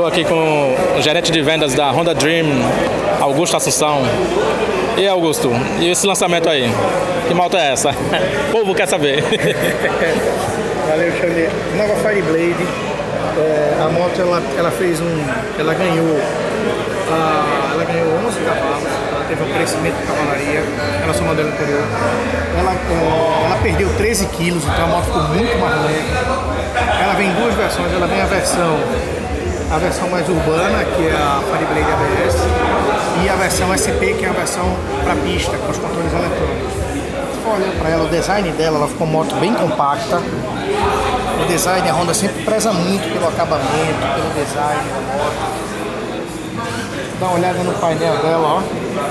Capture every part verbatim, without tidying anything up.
aqui com o gerente de vendas da Honda Dream, Augusto Assunção. E Augusto, e esse lançamento aí? Que moto é essa? O povo quer saber. Valeu, Xavier. Nova Fireblade. É, a moto ela, ela fez um. Ela ganhou. Uh, ela ganhou onze cavalos. Ela teve um crescimento de cavalaria. Ela é o modelo anterior. Ela, é, ela perdeu treze quilos, então a moto ficou muito mais leve. Ela vem em duas versões. Ela vem a versão. A versão mais urbana, que é a Fireblade A B S, e a versão S P, que é a versão para pista, com os controles eletrônicos. Se for olhar para ela, o design dela, ela ficou uma moto bem compacta. O design, a Honda sempre preza muito pelo acabamento, pelo design da moto. Dá uma olhada no painel dela, ó.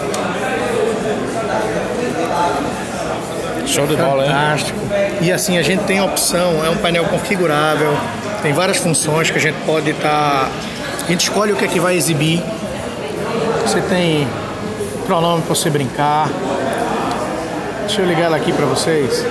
Show de bola, hein? Fantástico. E assim, a gente tem a opção, é um painel configurável. Tem várias funções que a gente pode estar... Tá... A gente escolhe o que é que vai exibir. Você tem cronômetro para você brincar. Deixa eu ligar ela aqui para vocês.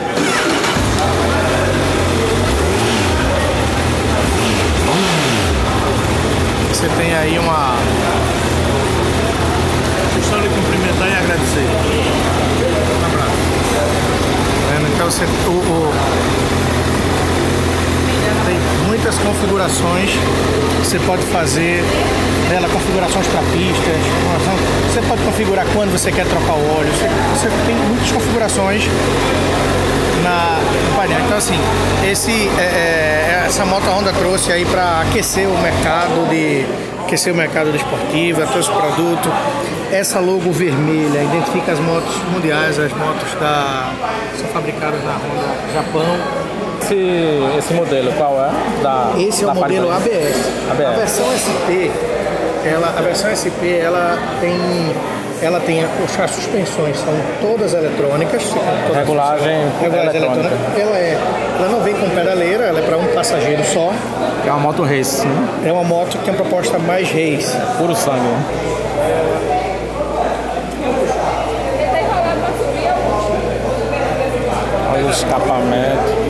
Você tem aí uma... Deixa eu só lhe cumprimentar e agradecer. Um abraço. Então você... O, o... Tem muitas configurações que você pode fazer nela, configurações para pistas, você pode configurar quando você quer trocar o óleo, você, você tem muitas configurações na, no painel. Então assim, esse, é, é, essa moto a Honda trouxe aí para aquecer o mercado de aquecer o mercado de esportiva, trouxe produto. Essa logo vermelha identifica as motos mundiais, as motos da, são fabricadas na Honda Japão. Esse, esse modelo, qual é? Da, esse é da o modelo A B S. A B S. A versão S P, ela, a versão S P, ela tem, ela tem as suspensões são todas eletrônicas. Todas regulagem, regulagem eletrônica. eletrônica. Ela é, ela não vem com pedaleira, ela é para um passageiro só. É uma moto race, né? É uma moto que tem uma proposta mais race. Puro sangue, né? Olha o escapamento.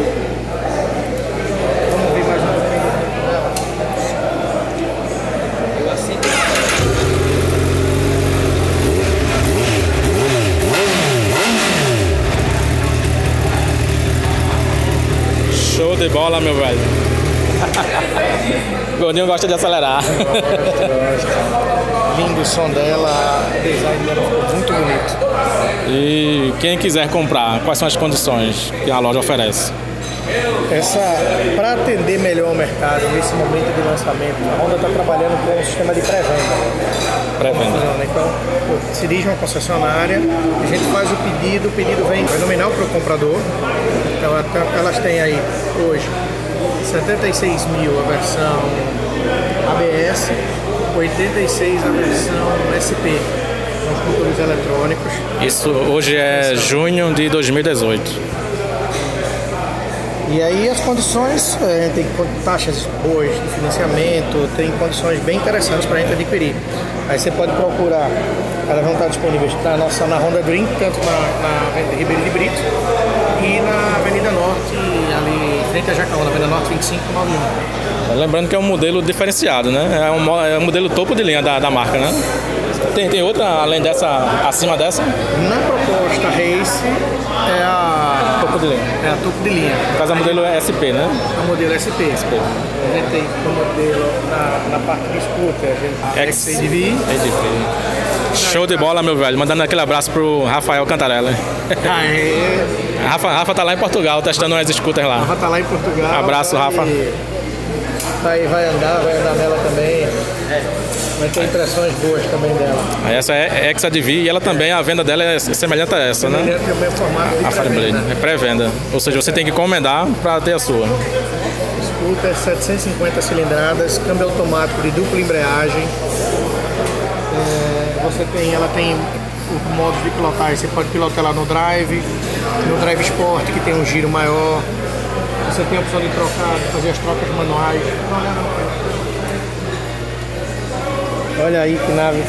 Show de bola, meu velho. O Gordinho gosta de acelerar. Gosto, gosto. Lindo o som dela, o design dela ficou muito bonito. E quem quiser comprar, quais são as condições que a loja oferece? Essa, para atender melhor o mercado nesse momento de lançamento, a Honda está trabalhando com um sistema de pré-venda. Pré-venda. Então, se dirige uma concessionária, a gente faz o pedido, o pedido vem nominal para o comprador. Então, elas têm aí hoje setenta e seis mil a versão A B S, oitenta e seis a versão S P, com os controles eletrônicos. Isso hoje é junho de dois mil e dezoito. E aí as condições, é, tem taxas boas de financiamento, tem condições bem interessantes para a gente adquirir. Aí você pode procurar, elas vão estar disponíveis na nossa na Honda Dream, tanto na, na Avenida Ribeiro de Brito e na Avenida Norte, ali em frente a Jacaú, na Avenida Norte vinte e cinco noventa e um. Lembrando que é um modelo diferenciado, né? É um, é um modelo topo de linha da, da marca, né? Tem, tem outra além dessa, acima dessa? Na proposta Race é a topo de linha. É a topo de linha. No caso, é o modelo S P, né? É o modelo S P. S P. A gente tem o modelo na, na parte de scooter, a gente X A D V. Show de bola, meu velho. Mandando aquele abraço pro Rafael Cantarella. Aê. Rafa, Rafa tá lá em Portugal, testando umas scooters lá. Rafa tá lá em Portugal. Abraço, vai, Rafa. Vai, vai andar, vai andar nela também. Vai ter impressões boas também dela. Essa é X A D V e ela também, a venda dela é semelhante a essa, né? Semelhante ao mesmo formato de a Fireblade. É pré-venda. Ou seja, você tem que encomendar para ter a sua. Scooter setecentas e cinquenta cilindradas, câmbio automático de dupla embreagem. É, você tem, ela tem o modo de pilotar, você pode pilotar ela no drive, no drive Sport, que tem um giro maior. Você tem a opção de trocar, de fazer as trocas manuais. Olha aí que nave.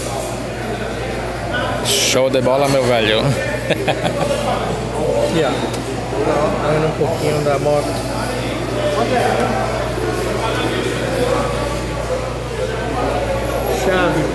Show de bola, meu velho. Aqui, ó. Olhando um pouquinho da moto.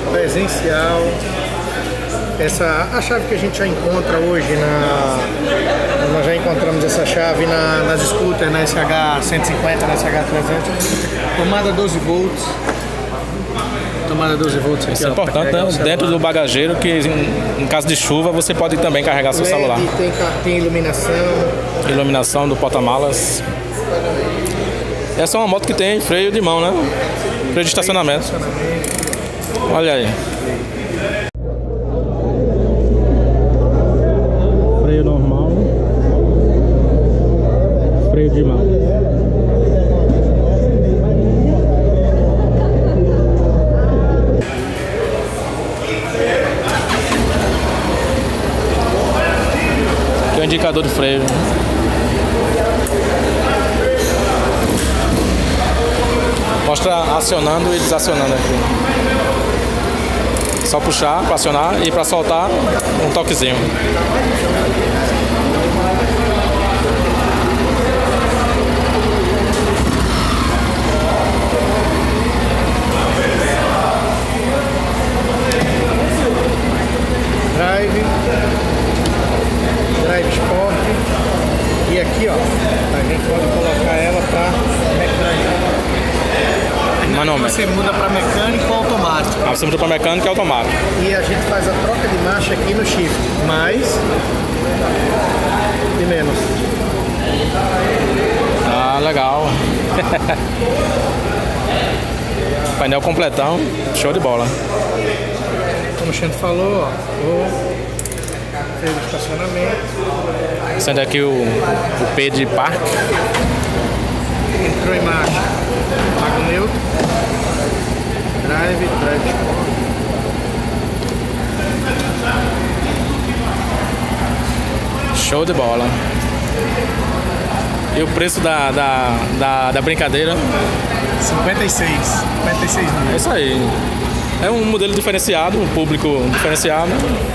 presencial. Essa, a chave que a gente já encontra hoje, na, nós já encontramos essa chave na, nas scooters, na S H cento e cinquenta, na S H trezentos. Tomada doze volts. Tomada doze volts aqui. Isso é ó, importante, né? Dentro do bagageiro, que em, em caso de chuva você pode também carregar seu L E D, celular. Tem, tem iluminação. Iluminação do porta-malas. Essa é uma moto que tem freio de mão, né? Freio de estacionamento. Olha aí. Freio normal. Freio de mão. Aqui é o indicador de freio. Mostra acionando e desacionando aqui. Só puxar para acionar e para soltar um toquezinho. Drive. Drive Sport. E aqui, ó, a gente pode colocar ela para mecânica. Manualmente. Você muda para mecânico ou automático. Ah, você muda para mecânico e automático. E a gente faz a troca de marcha aqui no shift. Mais e menos. Ah, legal. Painel completão. Show de bola. Como o Xande falou, ó, o freio de estacionamento. Sendo aqui o, o P de parque. Entrou em marcha. Pago neutro. Drive, drive sport. Show de bola. E o preço da, da, da, da brincadeira? cinquenta e seis. cinquenta e seis mil. É isso aí. É um modelo diferenciado, um público diferenciado.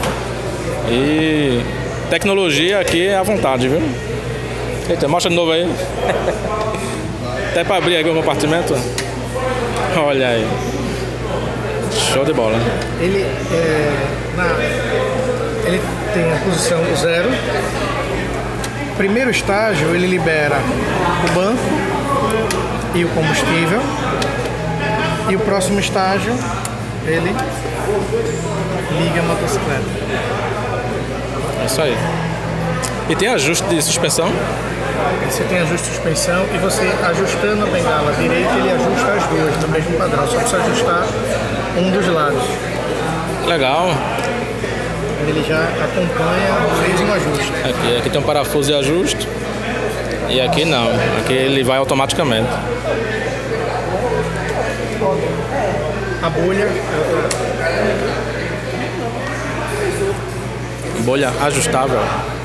E tecnologia aqui é à vontade, viu? Eita, mostra de novo aí. Até para abrir aqui o compartimento. Olha aí. Show de bola. Ele, é, na, ele tem a posição zero. Primeiro estágio ele libera o banco e o combustível. E o próximo estágio ele liga a motocicleta. É isso aí. E tem ajuste de suspensão? Você tem ajuste de suspensão e você ajustando a bengala direita, ele ajusta as duas no mesmo padrão. Só precisa ajustar um dos lados. Legal. Ele já acompanha, fez um ajuste. Aqui, aqui tem um parafuso de ajuste. E aqui não. Aqui ele vai automaticamente. A bolha. Bolha ajustável.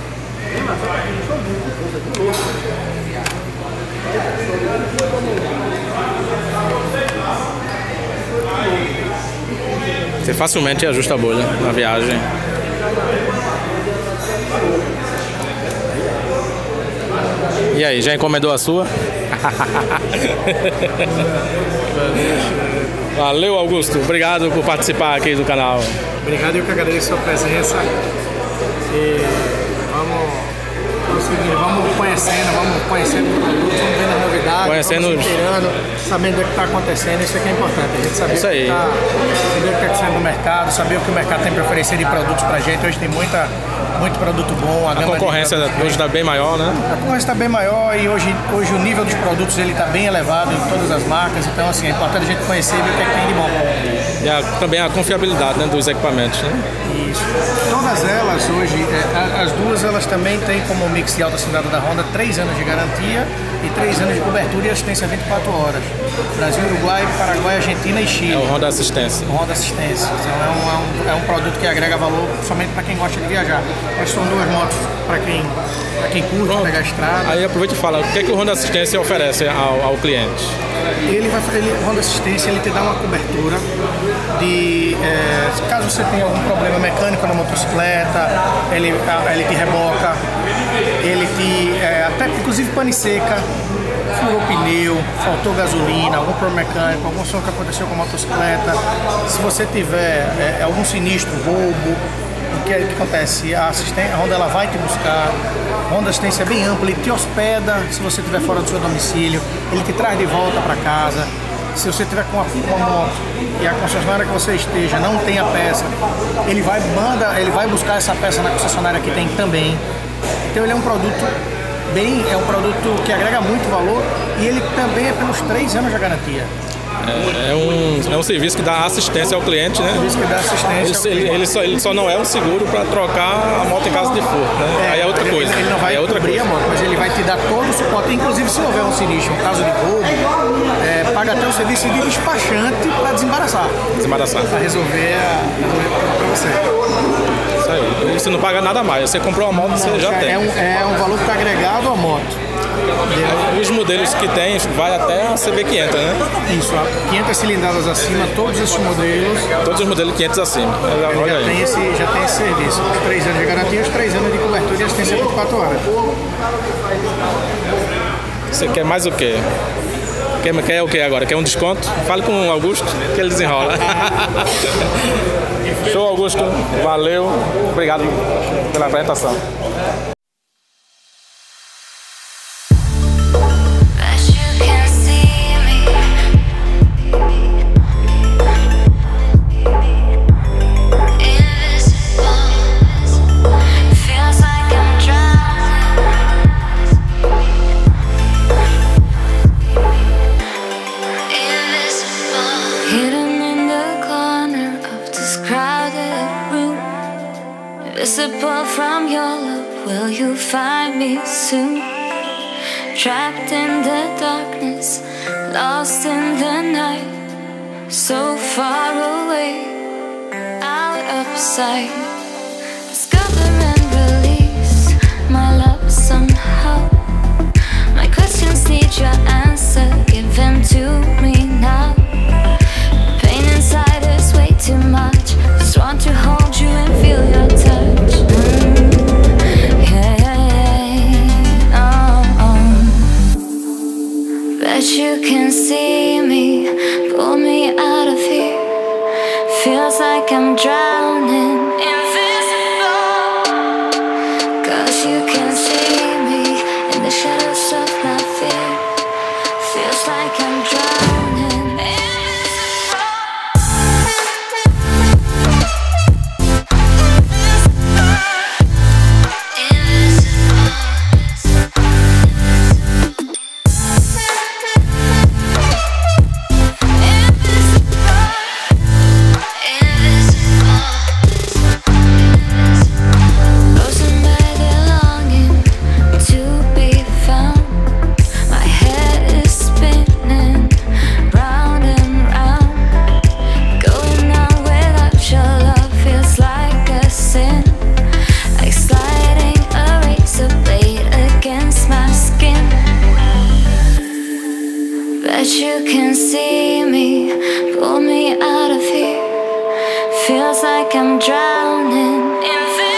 Você facilmente ajusta a bolha na viagem. E aí, já encomendou a sua? Valeu, Augusto. Obrigado por participar aqui do canal. Obrigado, eu que agradeço a sua presença. E vamos, vamos seguir, vamos conhecendo, vamos conhecendo o produto, vamos vendo a novidade, Conhecendo vamos se inteirando, sabendo o que está acontecendo. Isso aqui é importante, a gente saber Isso o aí. que está acontecendo no mercado, saber o que o mercado tem para oferecer de produtos para a gente. Hoje tem muita, muito produto bom. A, A concorrência hoje está bem maior, né? A concorrência está bem maior e hoje, hoje o nível dos produtos ele está bem elevado em todas as marcas. Então, assim, é importante a gente conhecer e ver o que é que tem de bom. E a, também a confiabilidade, né, dos equipamentos, né? Isso. Todas elas hoje, é, as duas elas também têm como mix de alta cilindrada da Honda três anos de garantia e três anos de cobertura e assistência vinte e quatro horas. Brasil, Uruguai, Paraguai, Argentina e Chile. É o Honda Assistência. O Honda Assistência. Então é um, é, um, é um produto que agrega valor somente para quem gosta de viajar. Mas são duas motos para quem, para quem curte pegar a estrada. Aí aproveita e fala, o que é que o Honda Assistência oferece ao, ao cliente? Ele vai, ele, o Honda Assistência ele te dá uma cobertura de é, caso você tenha algum problema mecânico na motocicleta, ele, ele te reboca, ele te é, até inclusive pane seca, furou pneu, faltou gasolina, algum problema mecânico, algum som que aconteceu com a motocicleta, se você tiver é, algum sinistro, roubo, o que, que acontece? A, assistência, a Honda ela vai te buscar, a Honda Assistência é bem ampla, ele te hospeda se você estiver fora do seu domicílio, ele te traz de volta para casa. Se você tiver com uma, uma moto e a concessionária que você esteja não tem a peça, ele vai, manda, ele vai buscar essa peça na concessionária que tem também. Então ele é um produto bem, é um produto que agrega muito valor e ele também é pelos três anos de garantia. É, é, um, é um serviço que dá assistência ao cliente, né? Serviço que dá assistência. Ele, ele, só, ele só não é um seguro para trocar a moto em caso de furto, né? É, aí é outra ele, coisa. Ele não vai é outra cobrir coisa. a moto, mas ele vai te dar todo o suporte. Inclusive, se houver um sinistro, um caso de roubo, é, paga até o serviço de despachante para desembaraçar. Desembaraçar. Para resolver para você. Isso aí. Você não paga nada mais. Você comprou a moto, não, você já é tem. Um, é um valor que está agregado à moto. Os modelos que tem vai até a C B quinhentos, né? Isso, quinhentas cilindradas acima, todos esses modelos. Todos os modelos quinhentos acima. Ele já, tem esse, já tem esse serviço. Os três anos de garantia, os três anos de cobertura e assistência vinte e quatro horas. Você quer mais o quê? Quer, quer o quê agora? Quer um desconto? Fale com o Augusto que ele desenrola. Show, Augusto. Valeu. Obrigado pela apresentação. Visible from your love, will you find me soon? Trapped in the darkness, lost in the night, so far away, out of sight. Discover and release my love somehow. My questions need your answer, give them to me now. Pain inside is way too much, just want to hold you and feel your touch. But you can see me, pull me out of here. Feels like I'm drowning, invisible. Cause you can see me in the shadows of my fear. Feels like I'm drowning, invisible. But you can see me, pull me out of here. Feels like I'm drowning in